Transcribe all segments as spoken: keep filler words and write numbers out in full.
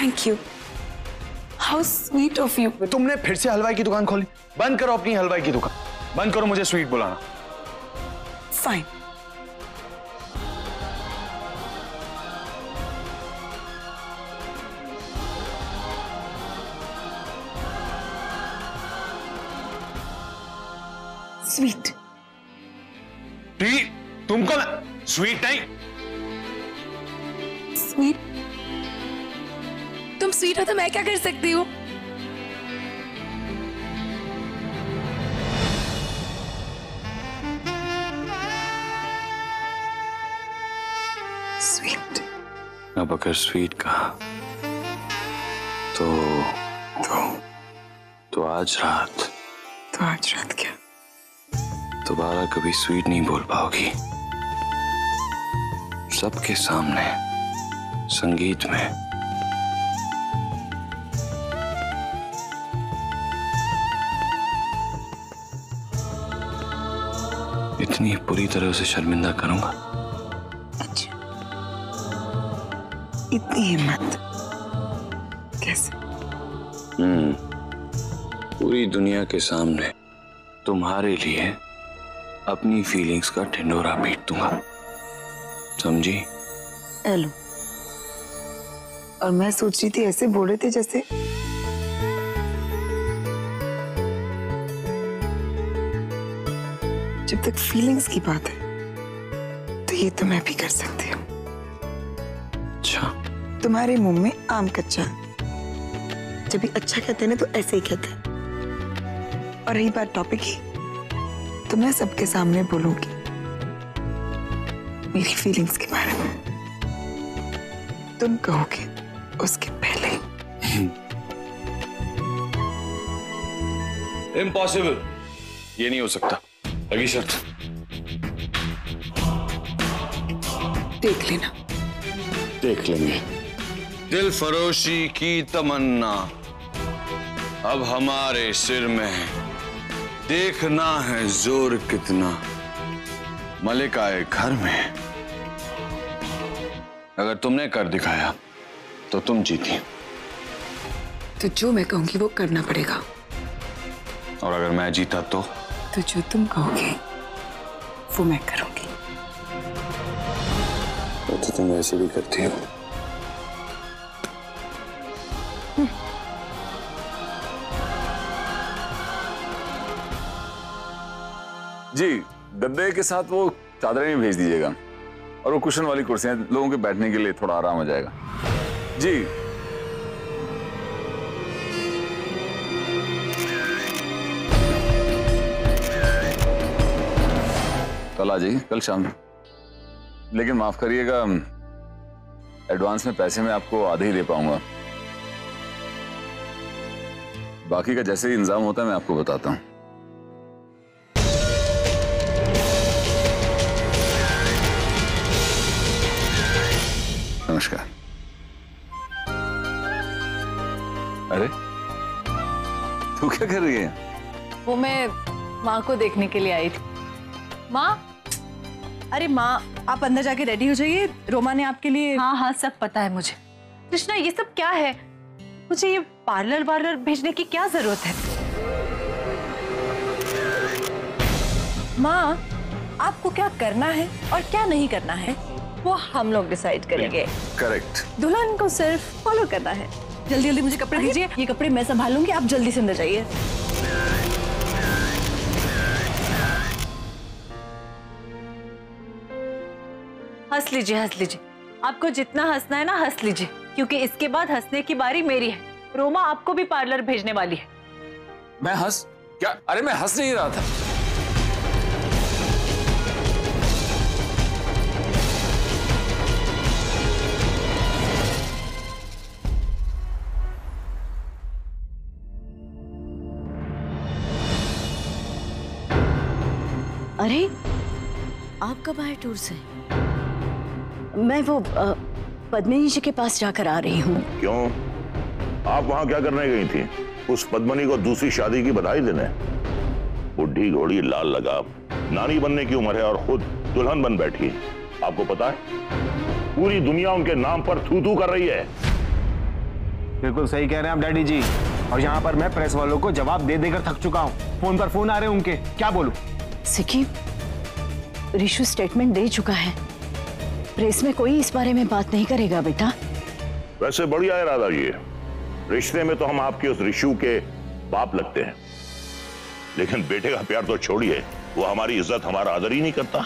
Thank you, how sweet of you. तुमने फिर से हलवाई की दुकान खोली? बंद करो अपनी हलवाई की दुकान, बंद करो मुझे स्वीट बुलाना। फाइन। स्वीट। तुमको मैं स्वीट नहीं। स्वीट? तुम स्वीट हो तो मैं क्या कर सकती हूँ? स्वीट। अब अगर स्वीट कहा तो तो तो आज रात तो आज रात क्या? दोबारा कभी स्वीट नहीं बोल पाओगी। सबके सामने संगीत में। इतनी बुरी तरह से शर्मिंदा करूंगा। अच्छा, इतनी हिम्मत कैसे? हम्म पूरी दुनिया के सामने तुम्हारे लिए अपनी फीलिंग्स का ढिंढोरा पीट दूंगा, समझी? हेलो। और मैं सोच रही थी ऐसे बोल रहे थे जैसे जब तक फीलिंग्स की बात है तो ये तो मैं भी कर सकती हूँ। अच्छा, तुम्हारे मुंह में आम कच्चा, जब भी अच्छा कहते हैं ना तो ऐसे ही कहते हैं। और रही बात टॉपिक की, तो मैं सबके सामने बोलूंगी मेरी फीलिंग्स के बारे में, तुम कहोगे उसके पहले। इम्पॉसिबल, ये नहीं हो सकता। लगी शर्त। देख लेना। देख लेंगे। दिल फरोशी की तमन्ना अब हमारे सिर में है, देखना है जोर कितना मलिकाए घर में। अगर तुमने कर दिखाया तो तुम जीती। तो जो मैं कहूंगी वो करना पड़ेगा। और अगर मैं जीता तो तो जो तुम कहोगे वो मैं करूंगी। तो तुम ऐसे भी करती हो। जी, गद्दे के साथ वो चादरें भी भेज दीजिएगा, और वो कुशन वाली कुर्सियां, लोगों के बैठने के लिए थोड़ा आराम हो जाएगा। जी। कल आ जाइए, कल शाम में। लेकिन माफ करिएगा, एडवांस में पैसे मैं आपको आधे ही दे पाऊंगा। बाकी का जैसे ही इंतजाम होता है मैं आपको बताता हूं। नमस्कार। अरे तू क्या कर रही है? वो मैं माँ को देखने के लिए आई थी। माँ, अरे माँ आप अंदर जाके रेडी हो जाइए, रोमा ने आपके लिए। हाँ हाँ सब पता है मुझे। कृष्णा ये सब क्या है? मुझे ये पार्लर वार्लर भेजने की क्या जरूरत है? माँ आपको क्या करना है और क्या नहीं करना है वो हम लोग डिसाइड करेंगे। करेक्ट। दुल्हन को सिर्फ फॉलो करना है। जल्दी जल्दी मुझे कपड़े दीजिए, ये कपड़े मैं संभालूंगी, आप जल्दी से अंदर जाइए। हंस लीजिए हंस लीजिए, आपको जितना हंसना है ना हंस लीजिए, क्योंकि इसके बाद हंसने की बारी मेरी है। रोमा आपको भी पार्लर भेजने वाली है। मैं हंस क्या? अरे मैं हंस नहीं रहा था। अरे आप कब आए टूर से? मैं वो पद्मिनी जी के पास जाकर आ रही हूँ। क्यों? आप वहां क्या करने गई थी? उस पद्मिनी को दूसरी शादी की बधाई देने? बुढ़ी घोड़ी लाल लगाम, नानी बनने की उम्र है और खुद दुल्हन बन बैठी है। आपको पता है पूरी दुनिया उनके नाम पर थू थू कर रही है। बिल्कुल सही कह रहे हैं आप डैडी जी। और यहाँ पर मैं प्रेस वालों को जवाब दे देकर थक चुका हूँ। फोन पर फोन आ रहे हैं उनके, क्या बोलूं? सिकी, रिशु स्टेटमेंट दे चुका है। प्रेस में कोई इस बारे में बात नहीं करेगा बेटा। वैसे बढ़िया है राधा जी, रिश्ते में तो हम आपके उस रिशु के बाप लगते हैं, लेकिन बेटे का प्यार तो छोड़िए, वो हमारी इज्जत हमारा आदर ही नहीं करता।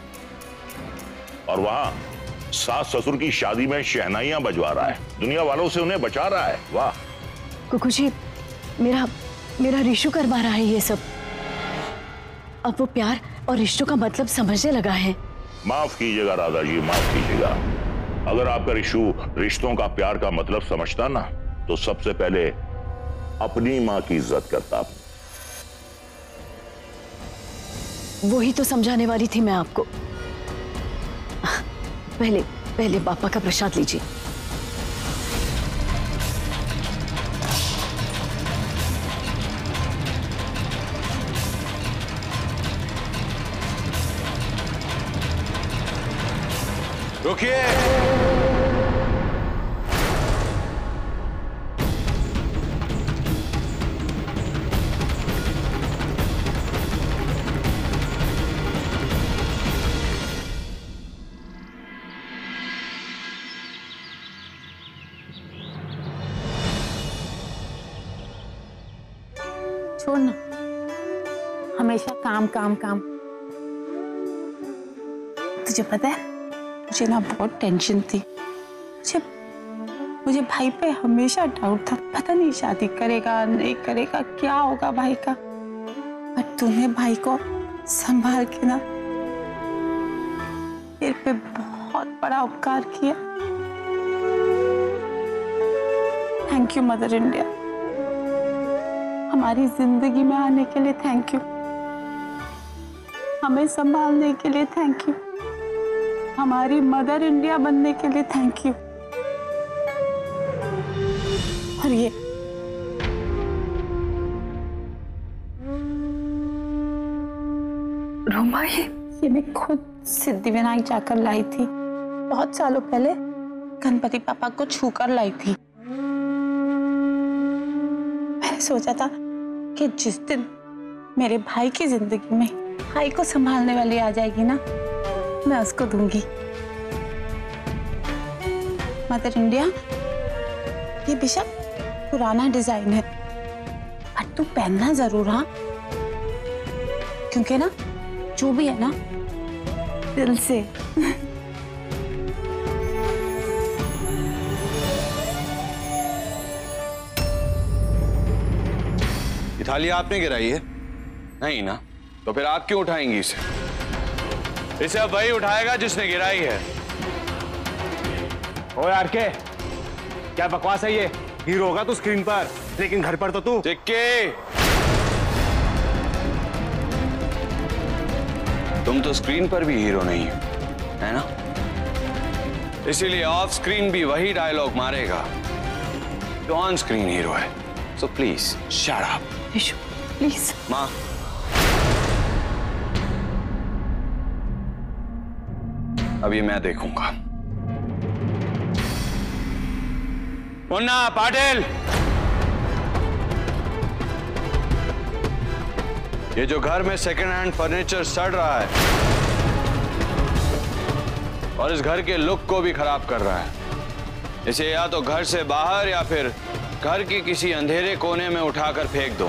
और वहां सास ससुर की शादी में शहनाइयां बजवा रहा है, दुनिया वालों से उन्हें बचा रहा है। वाह कुकू जी, मेरा मेरा रिशु करवा रहा है ये सब। अब वो प्यार और रिश्तों का मतलब समझने लगा है। माफ कीजिएगा राधा जी, माफ कीजिएगा। अगर आपका रिशु रिश्तों का प्यार का मतलब समझता ना, तो सबसे पहले अपनी मां की इज्जत करता। वही तो समझाने वाली थी मैं आपको। पहले पहले पापा का प्रसाद लीजिए। रुकिए। छोड़ ना, हमेशा काम काम काम। तुझे पता है, मुझे ना बहुत टेंशन थी। मुझे मुझे भाई पे हमेशा डाउट था, पता नहीं शादी करेगा नहीं करेगा, क्या होगा भाई का। पर तूने भाई को संभाल के ना मेरे पे बहुत बड़ा उपकार किया। थैंक यू मदर इंडिया, हमारी जिंदगी में आने के लिए थैंक यू, हमें संभालने के लिए थैंक यू, हमारी मदर इंडिया बनने के लिए थैंक यू। और ये रोमा, ये ये मैं खुद सिद्धिविनायक जाकर लाई थी, बहुत सालों पहले गणपति पापा को छूकर लाई थी। मैंने सोचा था कि जिस दिन मेरे भाई की जिंदगी में भाई को संभालने वाली आ जाएगी ना, मैं उसको दूंगी। मदर इंडिया, ये बेशक पुराना डिजाइन है, पर तू पहनना जरूर, हाँ? क्योंकि ना जो भी है ना, दिल से। थाली आपने गिराई है? नहीं ना, तो फिर आप क्यों उठाएंगी इसे? इसे अब वही उठाएगा जिसने गिराई है। ओ यार के, क्या बकवास है ये? हीरो होगा तू स्क्रीन पर, लेकिन घर पर तो तू चिक्की, तुम तो स्क्रीन पर भी हीरो नहीं हो, है ना? इसीलिए ऑफ स्क्रीन भी वही डायलॉग मारेगा जो ऑन स्क्रीन हीरो है। So please shut up. Rishu please. माँ, अब ये मैं देखूंगा। मुन्ना, पाटिल, ये जो घर में सेकंड हैंड फर्नीचर सड़ रहा है और इस घर के लुक को भी खराब कर रहा है, इसे या तो घर से बाहर या फिर घर के किसी अंधेरे कोने में उठाकर फेंक दो।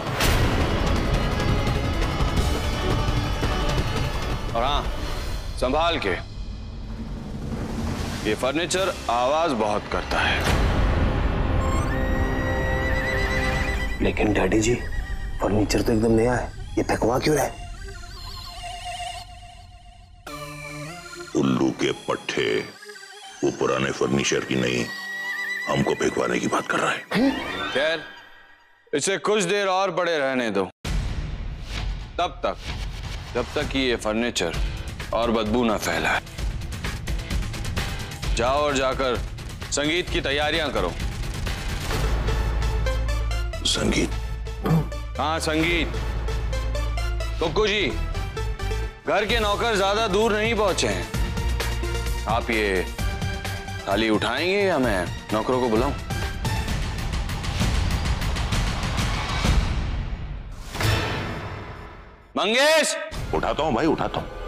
और हाँ, संभाल के, ये फर्नीचर आवाज बहुत करता है। लेकिन डैडी जी, फर्नीचर तो एकदम नया है, ये फेंकवा क्यों रहा है? उल्लू के पट्टे, वो पुराने फर्नीचर की नहीं, हमको फेंकवाने की बात कर रहा है। खैर, इसे कुछ देर और पड़े रहने दो, तब तक जब तक कि ये फर्नीचर और बदबू ना फैलाए। जाओ और जाकर संगीत की तैयारियां करो। संगीत? हाँ, संगीत। कुक्कू जी, घर के नौकर ज्यादा दूर नहीं पहुंचे हैं। आप ये थाली उठाएंगे या मैं नौकरों को बुलाऊं? मंगेश! उठाता हूँ भाई, उठाता हूँ।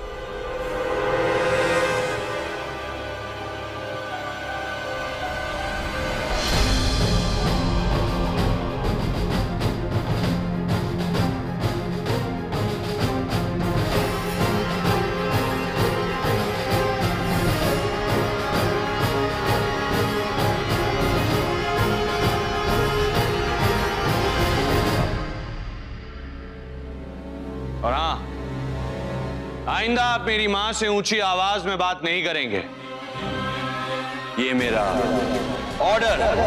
और हाँ, आइंदा आप मेरी मां से ऊंची आवाज में बात नहीं करेंगे। ये मेरा ऑर्डर है।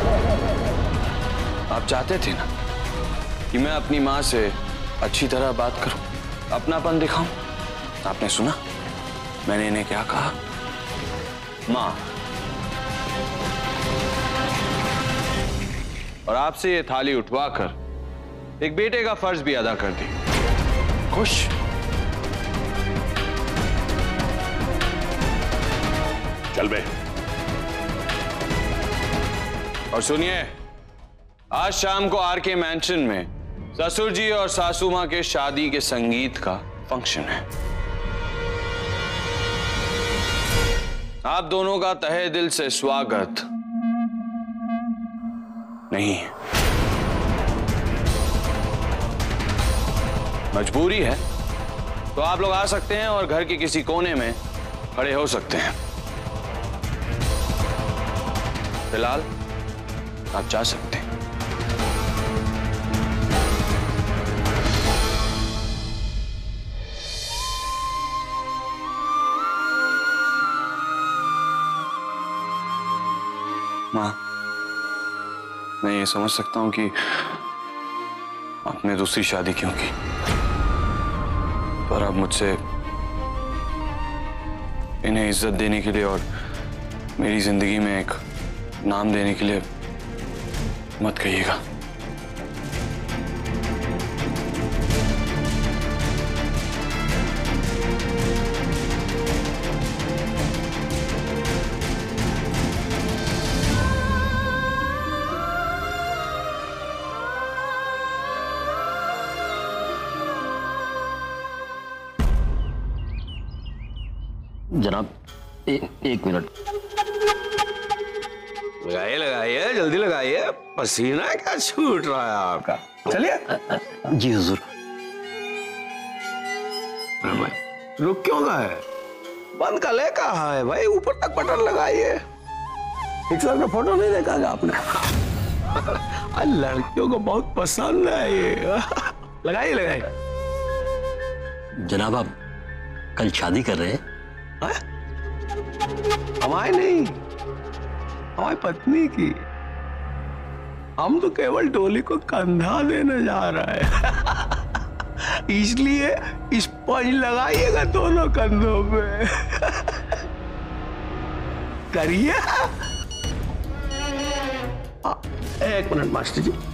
आप चाहते थे ना कि मैं अपनी मां से अच्छी तरह बात करूं, अपनापन दिखाऊं। आपने सुना मैंने इन्हें क्या कहा? मां। और आपसे ये थाली उठवाकर एक बेटे का फर्ज भी अदा कर दी। खुश? चल बे। और सुनिए, आज शाम को आर के मैंशन में ससुर जी और सासू मां के शादी के संगीत का फंक्शन है। आप दोनों का तहे दिल से स्वागत नहीं है, मजबूरी है। तो आप लोग आ सकते हैं और घर के किसी कोने में खड़े हो सकते हैं। फिलहाल आप जा सकते हैं। मां, मैं ये समझ सकता हूं कि आपने दूसरी शादी क्यों की, पर आप मुझसे इन्हें इज्जत देने के लिए और मेरी जिंदगी में एक नाम देने के लिए मत कहिएगा। जनाब ए, एक मिनट। लगाइए लगाइए, जल्दी लगाइए, पसीना क्या छूट रहा है आपका। चलिए। जी हुजूर। भाई रुक क्यों गए? बंद का ले कहा है भाई, ऊपर तक बटन लगाइए। हिटलर का फोटो नहीं देखा क्या आपने? लड़कियों को बहुत पसंद है ये। लगाइए लगाइए। जनाब आप कल शादी कर रहे हैं? हमारी नहीं, हमारी पत्नी की। हम तो केवल डोली को कंधा देने जा रहा है। इसलिए स्पंज लगाइएगा दोनों कंधों पे। करिए। एक मिनट मास्टर जी।